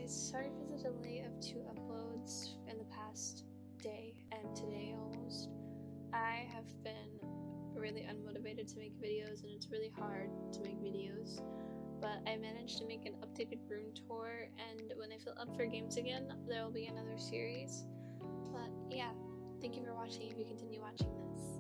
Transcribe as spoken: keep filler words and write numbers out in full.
guys, sorry for the delay of two uploads in the past day and today almost. I have been really unmotivated to make videos and it's really hard to make videos, but I managed to make an updated room tour, and when I feel up for games again, there will be another series. But yeah, thank you for watching if you continue watching this.